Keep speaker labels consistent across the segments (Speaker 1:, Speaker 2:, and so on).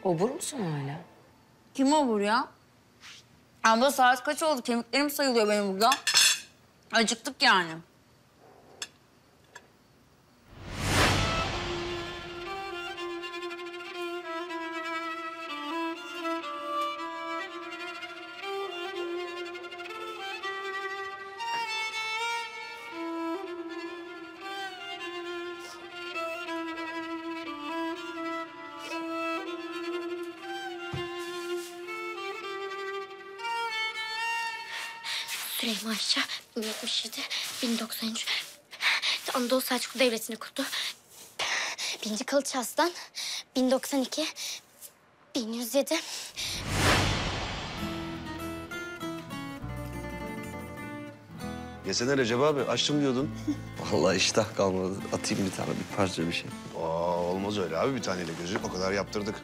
Speaker 1: Obur musun hala?
Speaker 2: Kim obur ya? Abla saat kaç oldu? Kemiklerim sayılıyor benim burada. Acıktık yani.
Speaker 3: Süleyman Şah 1077, 1093. Anadolu Selçuklu Devleti'ni kurdu. 1. Kılıç Arslan 1092, 1107.
Speaker 4: Yesene Recep abi, açtım diyordun.
Speaker 5: Vallahi iştah kalmadı. Atayım bir tane, bir parça bir şey.
Speaker 4: Olmaz öyle abi, bir taneyle gözü. O kadar yaptırdık.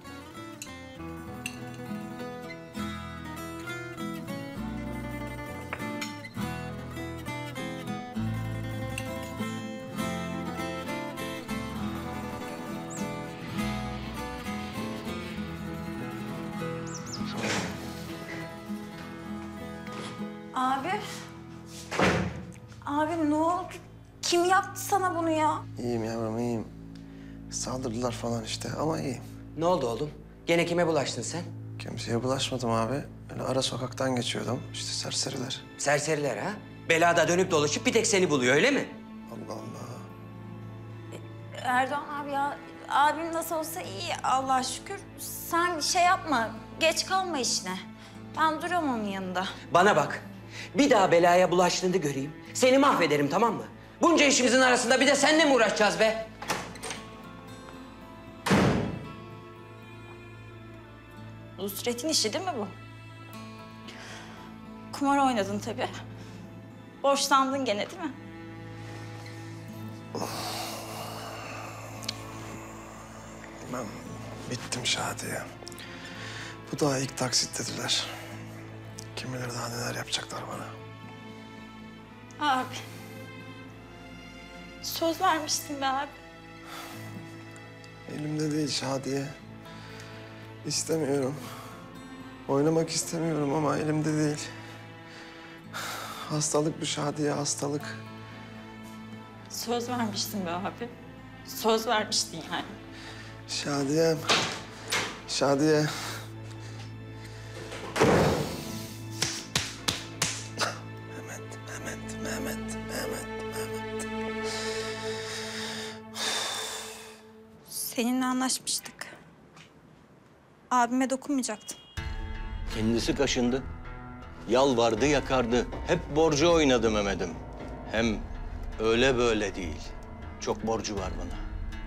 Speaker 6: Abi. Abi ne oldu? Kim yaptı sana bunu ya?
Speaker 5: İyiyim yavrum, iyiyim. Saldırdılar falan işte ama iyiyim.
Speaker 7: Ne oldu oğlum? Gene kime bulaştın sen?
Speaker 5: Kimseye bulaşmadım abi. Öyle ara sokaktan geçiyordum. İşte serseriler.
Speaker 7: Serseriler ha? Belada dönüp dolaşıp bir tek seni buluyor öyle mi?
Speaker 5: Allah Allah.
Speaker 6: Erdoğan abi ya, abim nasıl olsa iyi Allah'a şükür. Sen şey yapma, geç kalma işine. Ben duruyorum onun yanında.
Speaker 7: Bana bak. Bir daha belaya bulaştığını göreyim. Seni mahvederim tamam mı? Bunca işimizin arasında bir de seninle mi uğraşacağız be?
Speaker 6: Nusret'in işi değil mi bu? Kumar oynadın tabii. Borçlandın gene değil mi?
Speaker 5: Ben bittim Şadiye. Bu daha ilk taksit dediler. Kim bilir daha neler yapacaklar bana.
Speaker 6: Abi. Söz vermiştin be abi.
Speaker 5: Elimde değil Şadiye. İstemiyorum. Oynamak istemiyorum ama elimde değil. Hastalık bu Şadiye, hastalık.
Speaker 6: Söz vermiştin be abi. Söz vermiştin yani.
Speaker 5: Şadiyem. Şadiye. Mehmet.
Speaker 6: Seninle anlaşmıştık. Abime dokunmayacaktın.
Speaker 8: Kendisi kaşındı. Yalvardı, yakardı. Hep borcu oynadı Mehmet'im. Hem öyle böyle değil. Çok borcu var bana.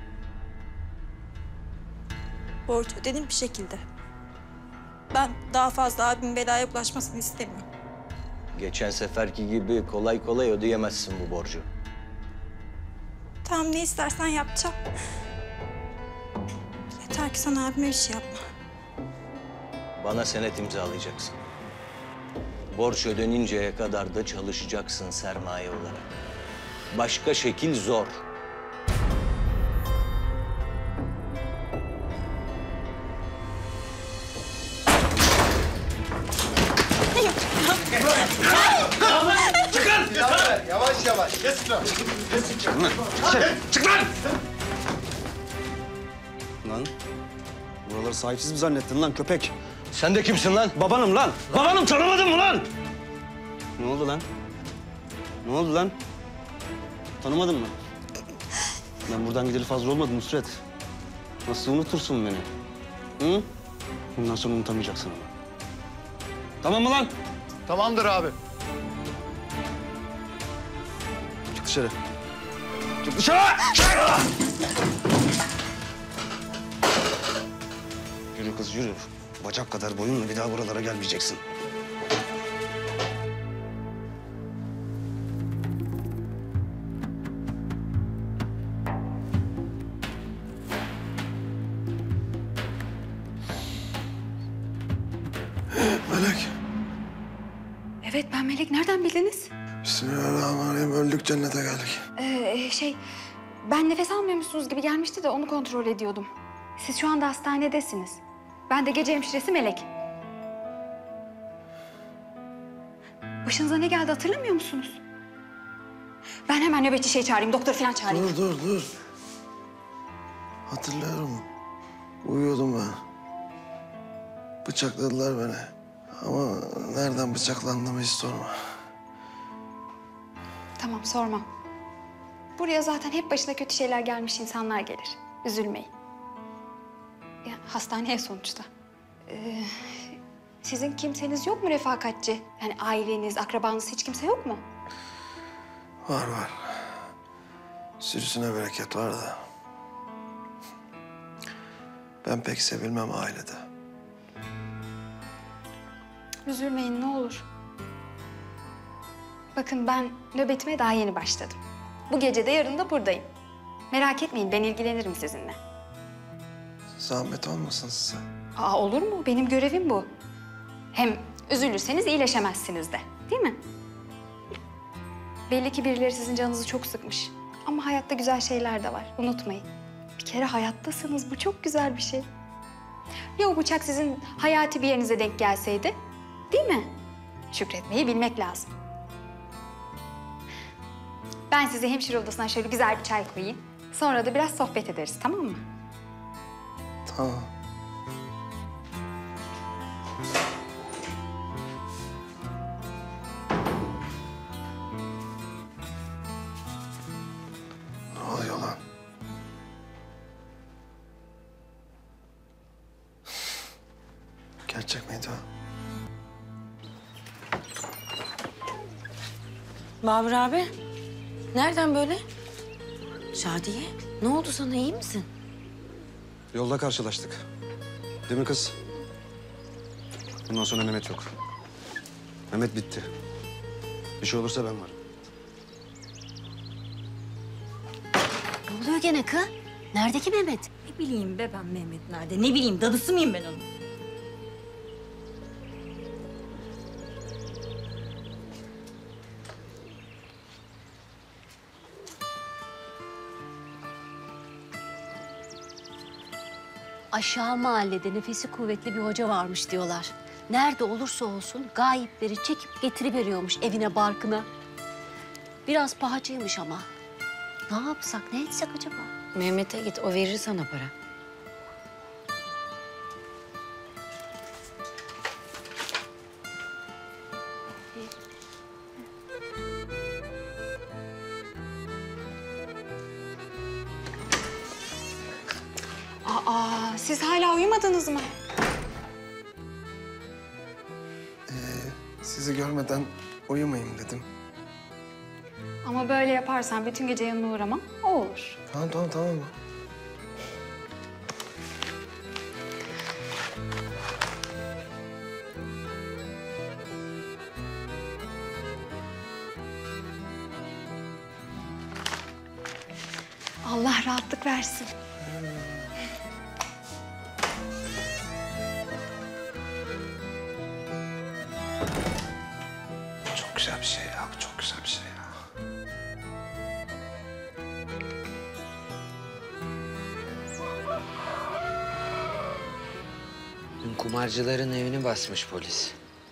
Speaker 6: Borç ödenir bir şekilde. Ben daha fazla abimin belaya bulaşmasını istemiyorum.
Speaker 8: Geçen seferki gibi kolay kolay ödeyemezsin bu borcu.
Speaker 6: Tamam ne istersen yapacağım. Yeter ki sana abime bir şey yapma.
Speaker 8: Bana senet imzalayacaksın. Borç ödeninceye kadar da çalışacaksın sermaye olarak. Başka şekil zor.
Speaker 4: Yavaş.
Speaker 9: Lan buraları sahipsiz mi zannettin lan köpek?
Speaker 8: Sen de kimsin lan?
Speaker 9: Babanım lan. Babanım, tanımadın mı lan? Ne oldu lan? Ne oldu lan? Tanımadın mı? Ben buradan gideli fazla olmadı Nusret. Nasıl unutursun beni? Hı? Bundan sonra unutamayacaksın ama. Tamam mı lan?
Speaker 4: Tamamdır abi.
Speaker 9: Çık dışarı. Çık dışarı! Yürü kız yürü. Bacak kadar boyunla bir daha buralara gelmeyeceksin.
Speaker 5: Melek.
Speaker 1: Evet ben Melek. Nereden bildiniz?
Speaker 5: Bismillahirrahmanirrahim. Öldük cennete geldik.
Speaker 1: Ben nefes almıyor musunuz gibi gelmişti de onu kontrol ediyordum. Siz şu anda hastanedesiniz. Ben de gece hemşiresi Melek. Başınıza ne geldi hatırlamıyor musunuz? Ben hemen nöbetçi çağırayım, doktor falan çağırayım.
Speaker 5: Dur. Hatırlıyorum. Uyuyordum ben. Bıçakladılar beni. Ama nereden bıçaklandığımı hiç sorma.
Speaker 1: Tamam, sormam. Buraya zaten hep başına kötü şeyler gelmiş insanlar gelir. Üzülmeyin. Ya, hastaneye sonuçta. Sizin kimseniz yok mu refakatçi? Yani aileniz, akrabanız hiç kimse yok mu?
Speaker 5: Var. Sürüsüne bereket var da. Ben pek sevilmem ailede.
Speaker 1: Üzülmeyin ne olur. Bakın ben nöbetime daha yeni başladım. Bu gece de yarın da buradayım. Merak etmeyin, ben ilgilenirim sizinle.
Speaker 5: Zahmet olmasın size.
Speaker 1: Aa, olur mu? Benim görevim bu. Hem üzülürseniz iyileşemezsiniz de, değil mi? Belli ki birileri sizin canınızı çok sıkmış. Ama hayatta güzel şeyler de var, unutmayın. Bir kere hayattasınız, bu çok güzel bir şey. Ya o bıçak sizin hayati bir yerinize denk gelseydi, değil mi? Şükretmeyi bilmek lazım. Ben size hemşire odasına şöyle güzel bir çay koyayım. Sonra da biraz sohbet ederiz, tamam mı?
Speaker 5: Tamam. Ne oluyor lan? Gerçek miydi o?
Speaker 10: Babur abi, nereden böyle? Şadiye, ne oldu sana, iyi misin?
Speaker 9: Yolda karşılaştık. Değil mi kız? Bundan sonra Mehmet yok. Mehmet bitti. Bir şey olursa ben varım.
Speaker 10: Ne oluyor gene kız? Nerede ki Mehmet?
Speaker 6: Ne bileyim be ben Mehmet nerede? Ne bileyim dadısı mıyım ben onun?
Speaker 10: Aşağı mahallede nefesi kuvvetli bir hoca varmış diyorlar. Nerede olursa olsun gayipleri çekip getiriveriyormuş evine barkına. Biraz pahacıymış ama. Ne yapsak, ne etsek acaba?
Speaker 11: Mehmet'e git, o verir sana para.
Speaker 1: Aa, siz hala uyumadınız mı?
Speaker 5: Sizi görmeden uyumayayım dedim.
Speaker 1: Ama böyle yaparsan bütün gece yanına uğramam, o olur.
Speaker 5: Tamam.
Speaker 1: Allah rahatlık versin.
Speaker 5: Çok güzel bir şey ya. Bu çok güzel bir şey ya.
Speaker 7: Dün kumarcıların evini basmış polis.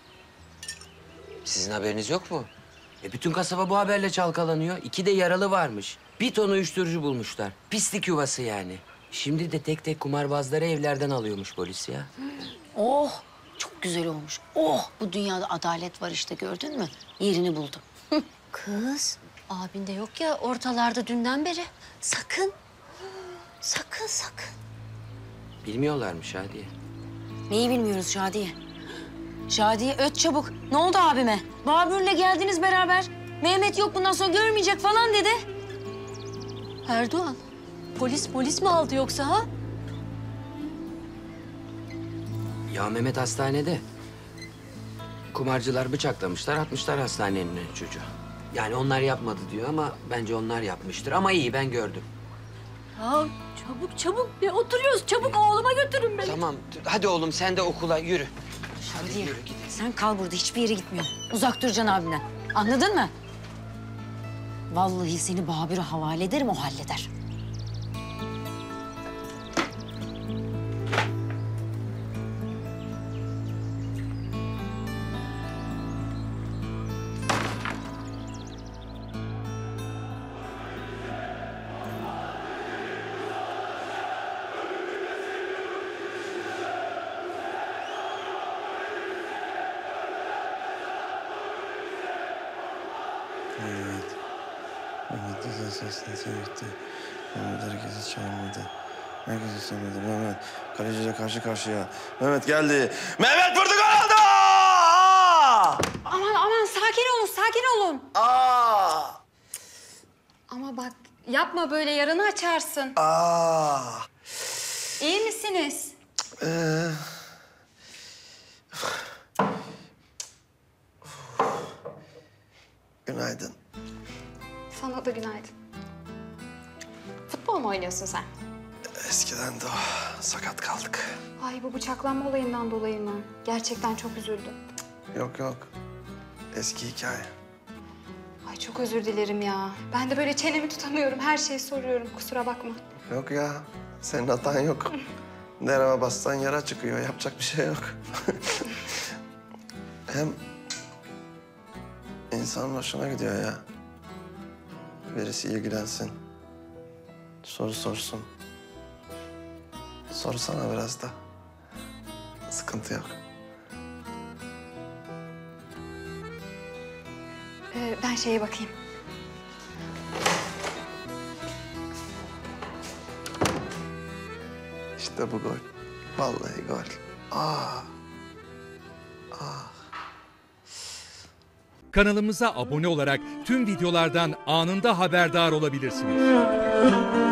Speaker 7: Sizin haberiniz yok mu? Bütün kasaba bu haberle çalkalanıyor. 2 de yaralı varmış. 1 ton uyuşturucu bulmuşlar. Pislik yuvası yani. Şimdi de tek tek kumarbazları evlerden alıyormuş polis ya.
Speaker 10: Oh, çok güzel olmuş. Oh, bu dünyada adalet var işte, gördün mü? Yerini buldu. Kız, abin de yok ya ortalarda dünden beri. Sakın, sakın.
Speaker 7: Bilmiyorlarmış hadi.
Speaker 10: Neyi bilmiyoruz Şadiye? Şadiye öt çabuk. Ne oldu abime? Babür'le geldiniz beraber. Mehmet yok bundan sonra görmeyecek falan dedi. Erdoğan, polis mi aldı yoksa ha?
Speaker 7: Ya Mehmet hastanede. Kumarcılar bıçaklamışlar, atmışlar hastanenin önüne çocuğu. Yani onlar yapmadı diyor ama bence onlar yapmıştır. Ama iyi, ben gördüm.
Speaker 10: Ya çabuk. Bir oturuyoruz. Çabuk oğluma götürün beni.
Speaker 7: Tamam, hadi oğlum sen de okula yürü.
Speaker 10: Şadiye,
Speaker 7: Yürü gidelim.
Speaker 10: sen kal burada. Hiçbir yere gitmiyorsun. Uzak duracaksın abimden. Anladın mı? Vallahi seni Babür'e havale ederim, o halleder.
Speaker 5: sesini gitti. Mehmet herkesi çağırmadı. Herkesi sevmedi. Mehmet kaleciyle karşı karşıya. Mehmet geldi. Mehmet vurdu, gol oldu!
Speaker 1: Aman sakin olun, sakin olun.
Speaker 5: Aa!
Speaker 1: Ama bak yapma böyle, yaranı açarsın.
Speaker 5: Aa!
Speaker 1: İyi misiniz?
Speaker 5: Günaydın.
Speaker 1: Sana da günaydın. Futbol mu oynuyorsun sen?
Speaker 5: Eskiden de o. Sakat kaldık.
Speaker 1: Ay, bu bıçaklanma olayından dolayı mı? Gerçekten çok üzüldüm.
Speaker 5: Yok yok. Eski hikaye.
Speaker 1: Ay çok özür dilerim ya. Ben de böyle çenemi tutamıyorum, her şeyi soruyorum. Kusura bakma.
Speaker 5: Yok ya. Senin hatan yok. Nereye bassan yara çıkıyor. Yapacak bir şey yok. Hem insanın hoşuna gidiyor ya. Birisi ilgilensin. Soru sorsun. Sorsana biraz da. Sıkıntı yok.
Speaker 1: Ben şeye bakayım.
Speaker 5: İşte bu gol. Vallahi gol.
Speaker 12: Kanalımıza abone olarak tüm videolardan anında haberdar olabilirsiniz.